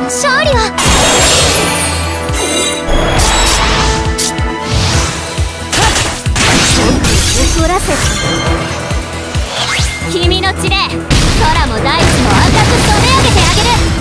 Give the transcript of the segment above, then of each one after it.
の勝利は僕を怒らせて、君の血で空も大地も赤く染め上げてあげる。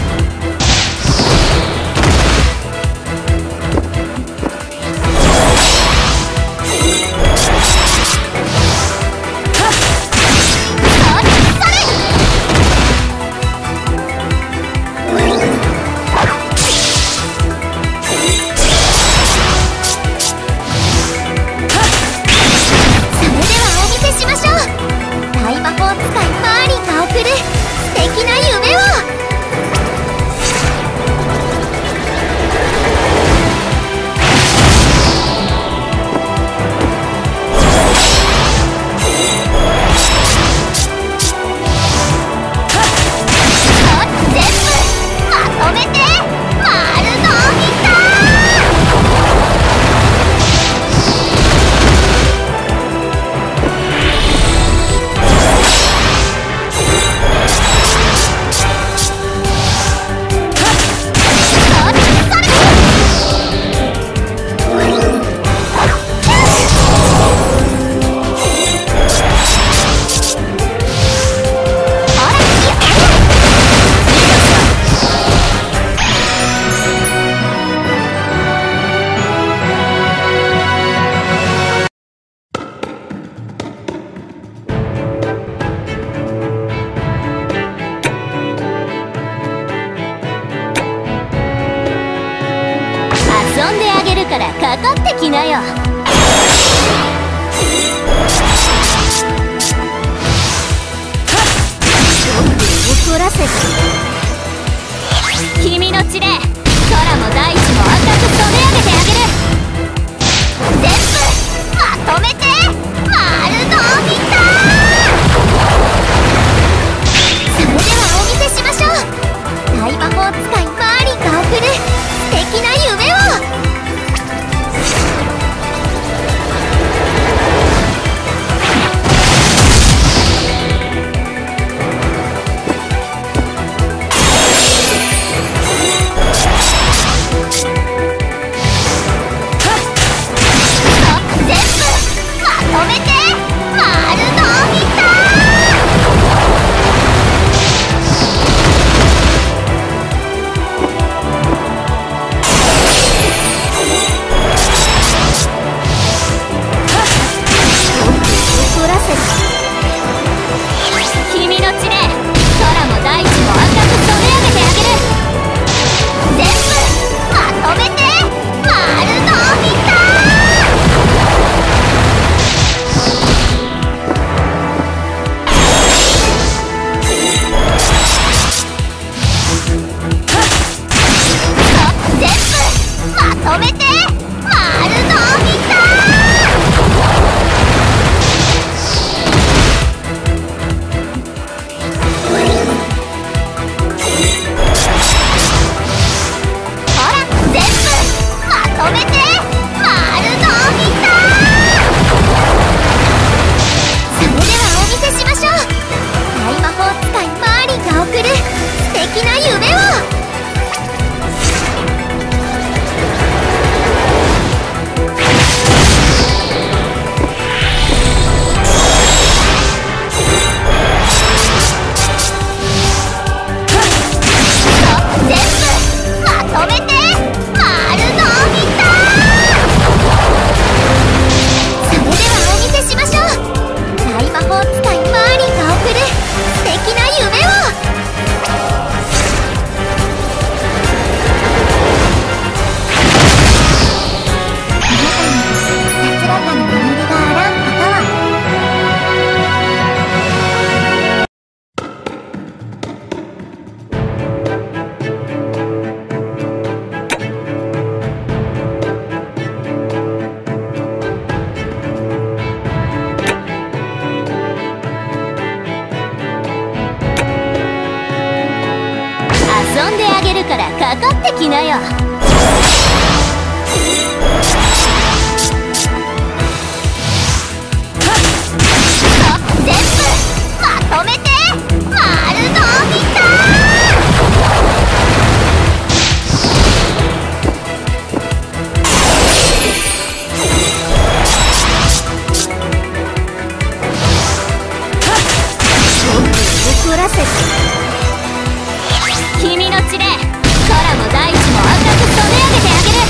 からかかってきなよ。怒らせて、君の血で空も大地も赤く染め上げてあげる。全部まとめて丸のみた。それではお見せしましょう。大魔法使いマーリンが送る素敵な夢を。遊んであげるからかかってきなよ。全部まとめて丸のみた。 せ君の血で空も大地も赤く染め上げてあげる。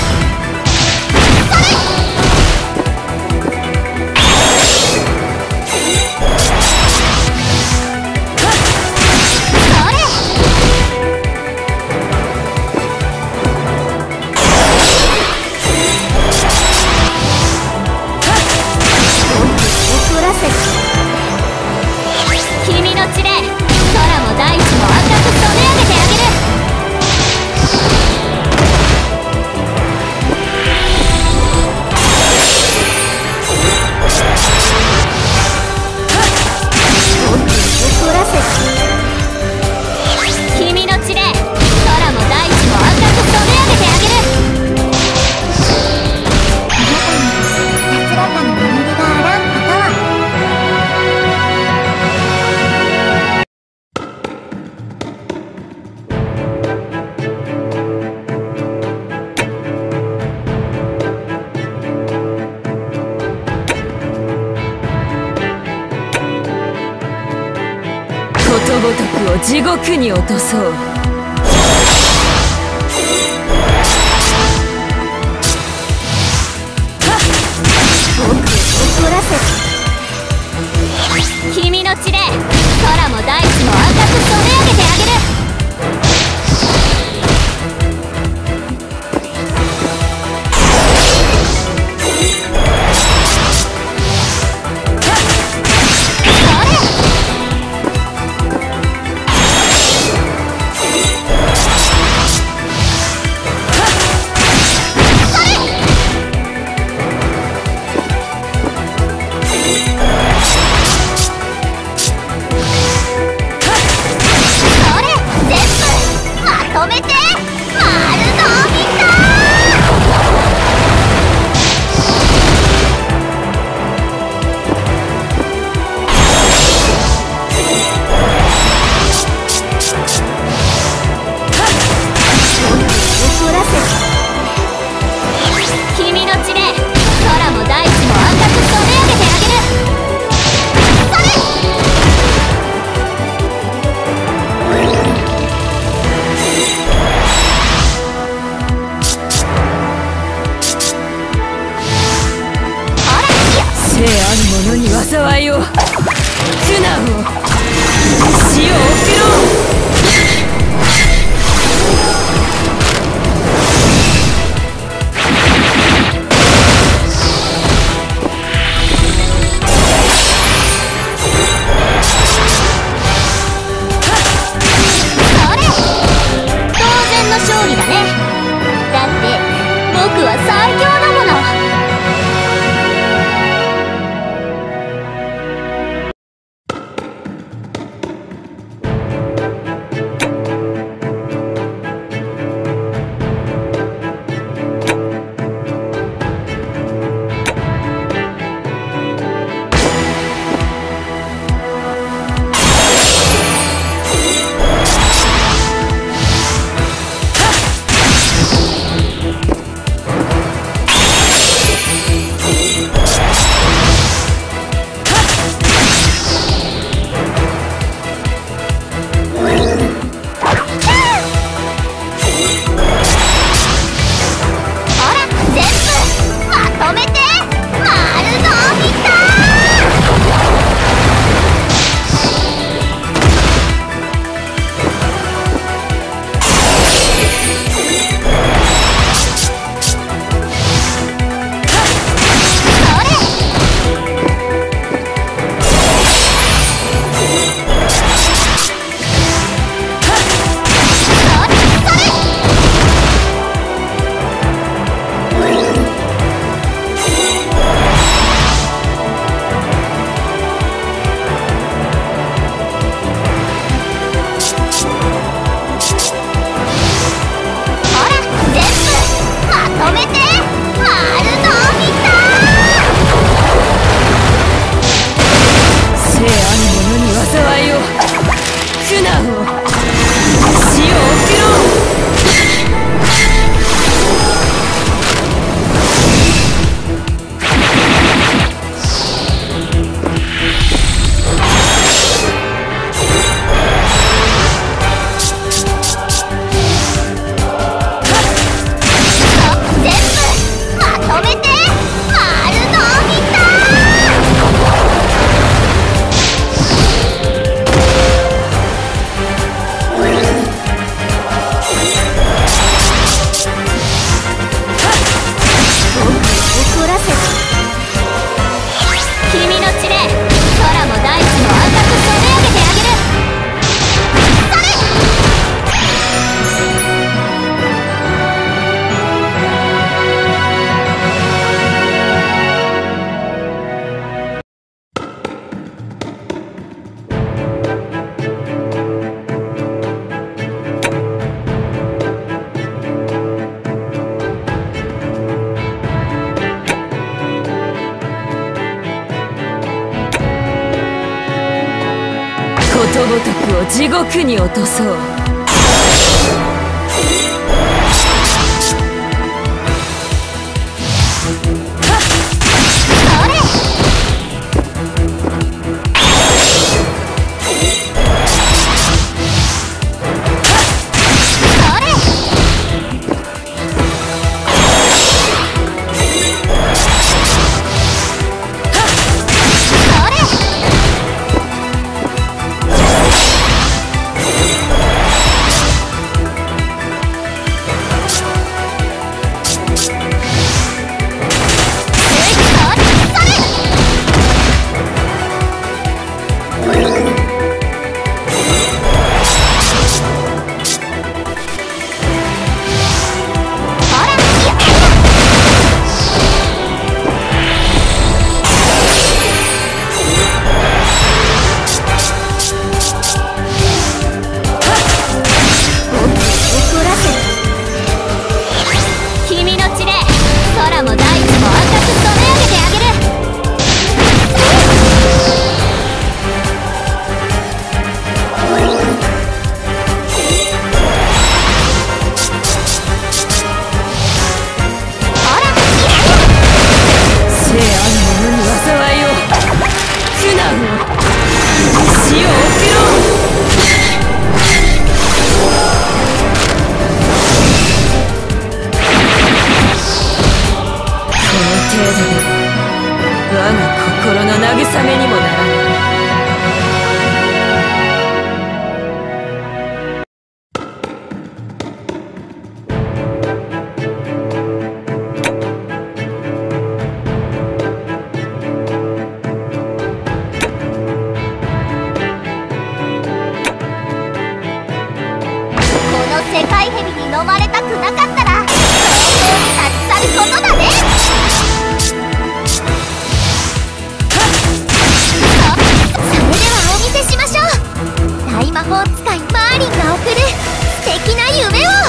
君の血で空も大地も赤く染め上げてあげる。怒らせ君の血で空も大地も赤く染め上げてあげる。あなたに安らかな眠りがあらんことは。 ことごとくを地獄に落とそう。 怒らせ君の血で空も大地も赤く染め上げてあげる。 ことごとくを地獄に落とそう。我が心の慰めにもならない。 世界蛇に飲まれたくなかったら本当に立ち去ることだね。それではお見せしましょう。大魔法使いマーリンが送る素敵な夢を。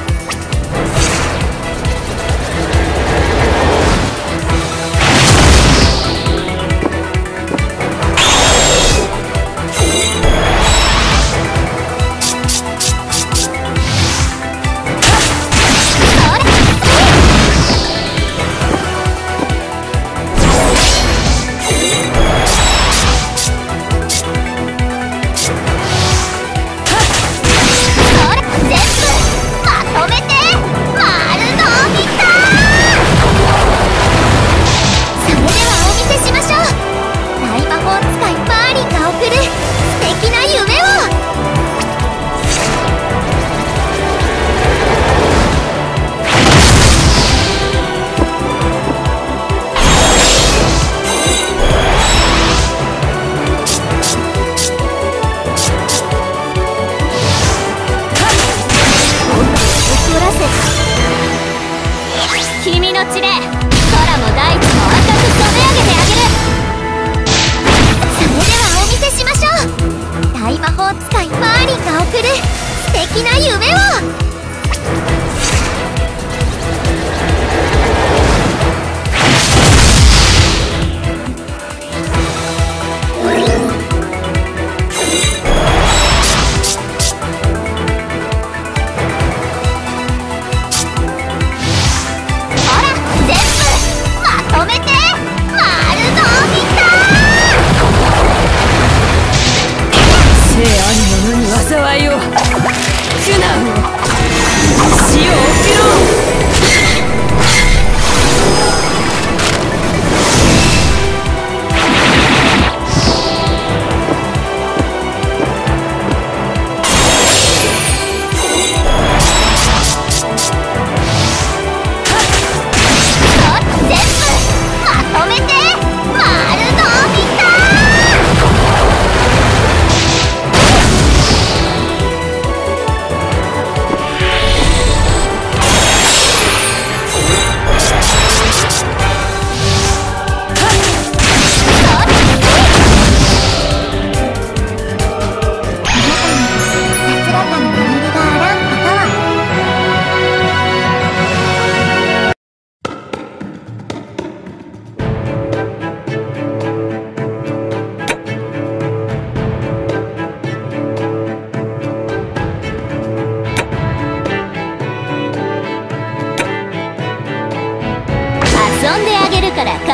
君の血で空も大地も赤く染め上げてあげる。それではお見せしましょう。大魔法使いマーリンが送る素敵な夢を。 災いを苦難を死を送ろう。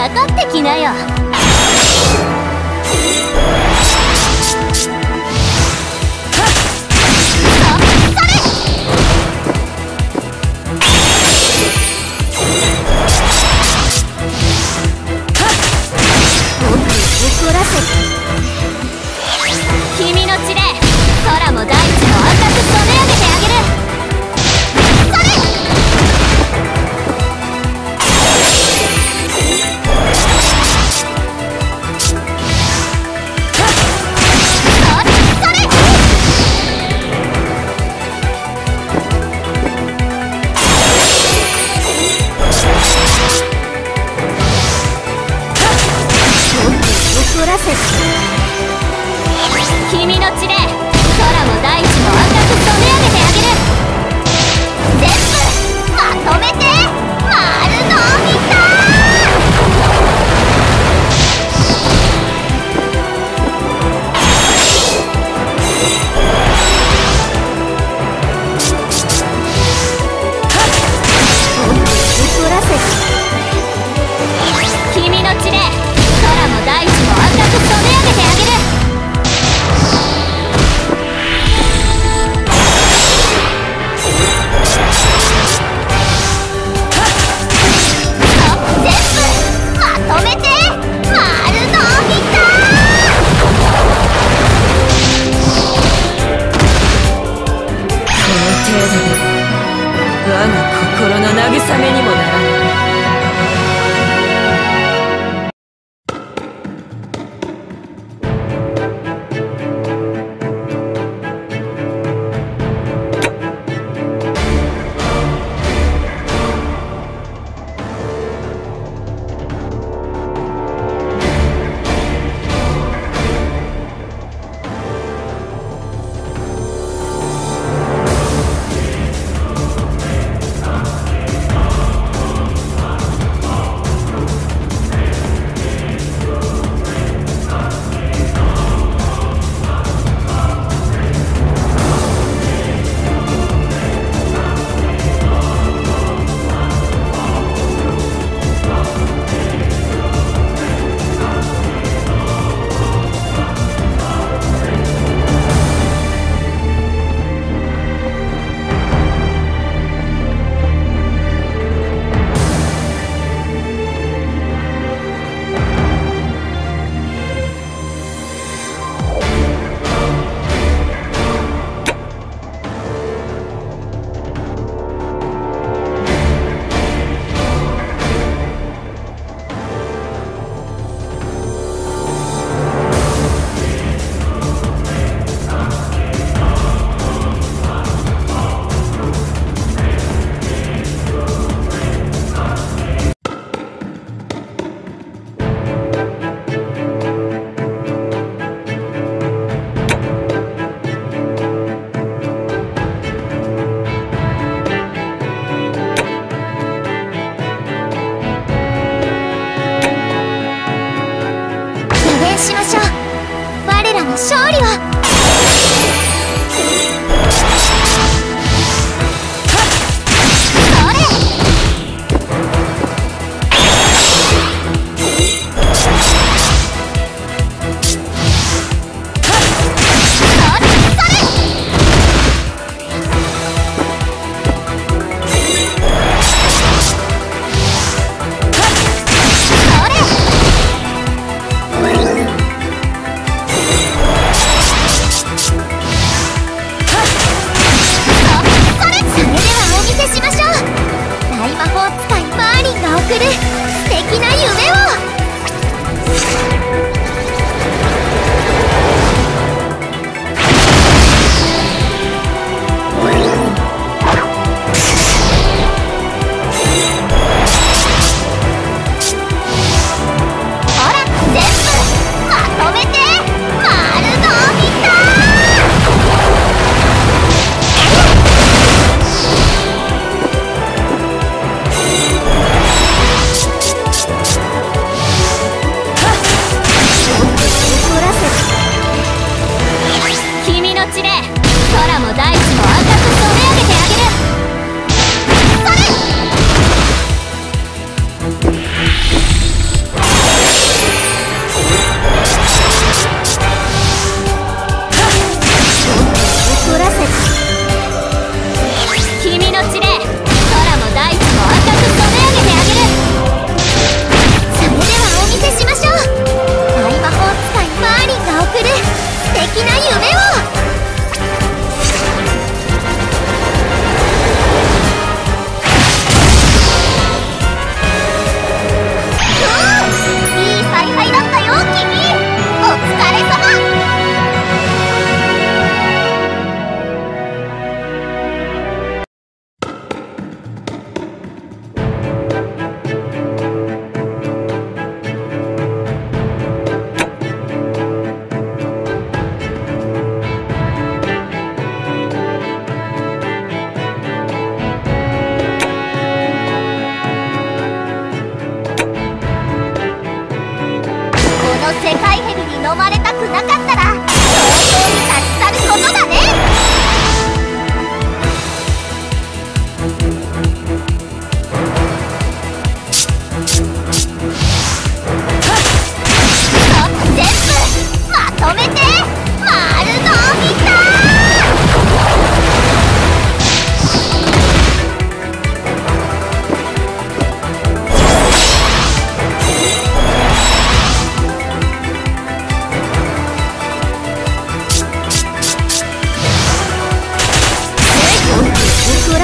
かかってきなよ。怒らせ君の血で空も大地も赤く染め上げてあげる。それ怒らせ君の血で空も大地も赤く染め上げてあげる。全部まとめて丸のみた。怒らせ君の血で空も大地も赤く染め上げてあげる。全部まとめて丸のみた。 この程度で我が心の慰めにもならない。 しましょう。我らの勝利は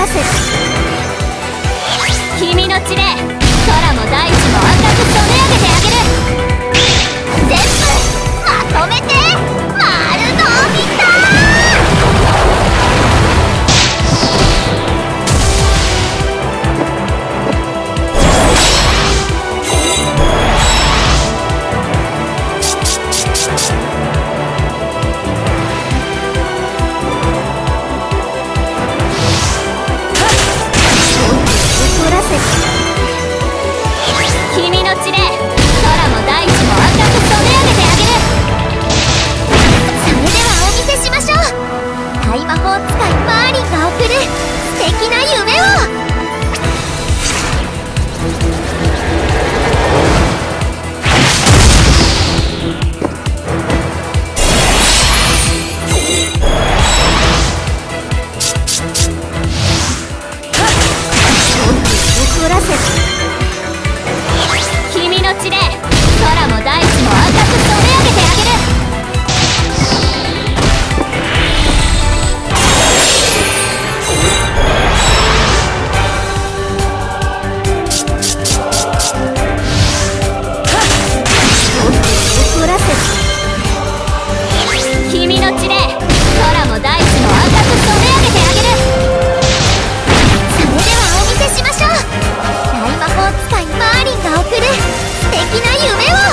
らせ君の血で空も大地も赤く染め上げてあげる。全部まとめて丸のみた。君の血で空も大地も赤く染め上げてあげる。それではお見せしましょう。大魔法使いマーリンが送る素敵な夢を。怒らせ君の血で空も大地も赤く染め上げてあげる。怒らせ君の血で空も大地も赤く染め上げてあげる。それではお見せしましょう。大魔法使いマーリンが送る素敵な夢を。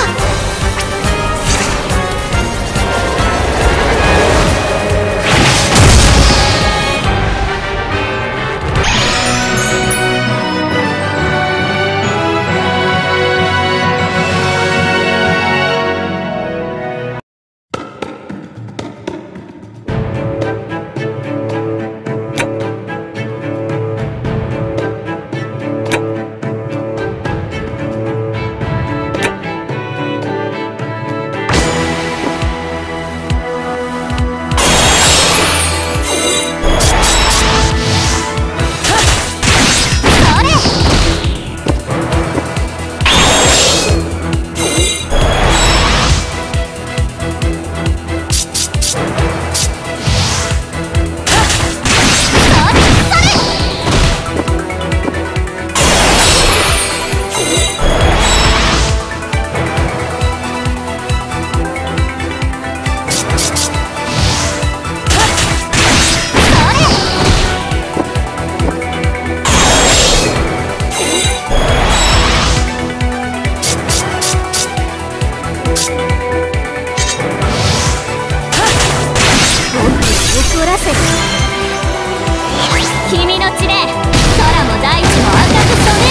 怒らせ君の血で空も大地も赤く染め